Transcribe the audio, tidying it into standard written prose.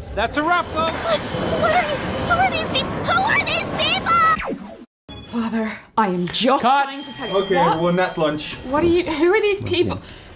That's a wrap, folks. Who are these people? Who are these people? Father, I am just Cut. trying to tell you. Okay, What? everyone, that's lunch. What are you? Who are these people?